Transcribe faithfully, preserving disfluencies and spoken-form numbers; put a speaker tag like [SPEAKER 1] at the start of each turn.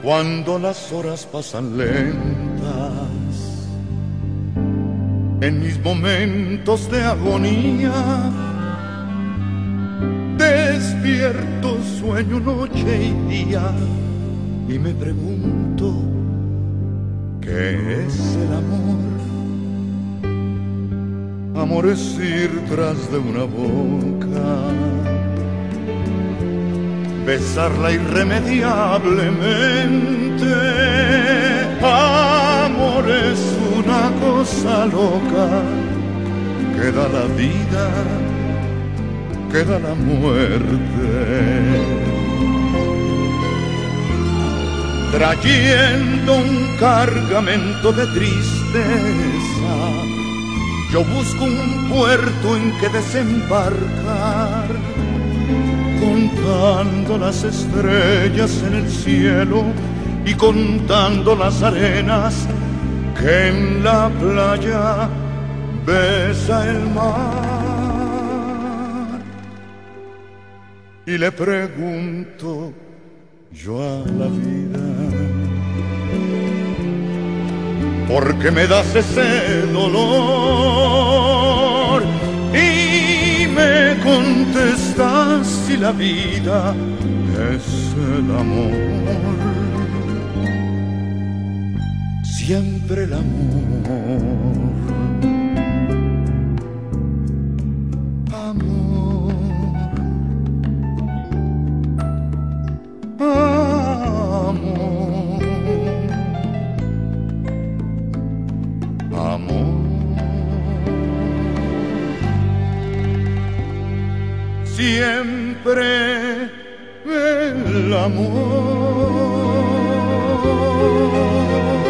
[SPEAKER 1] Cuando las horas pasan lentas, en mis momentos de agonía, despierto, sueño noche y día y me pregunto, ¿qué es el amor? Amor es ir tras de una boca, besarla irremediablemente. Amor es una cosa loca que da la vida, que da la muerte. Trayendo un cargamento de tristeza, yo busco un puerto en que desembarcar, contando las estrellas en el cielo y contando las arenas que en la playa besa el mar. Y le pregunto yo a la vida, ¿por qué me das ese dolor? Y me contestas si la vida es el amor, siempre el amor. Siempre el amor.